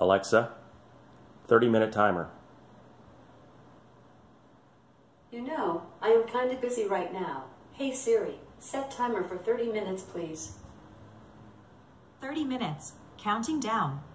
Alexa, 30-minute timer. You know, I am kind of busy right now. Hey Siri, set timer for 30 minutes, please. 30 minutes. Counting down.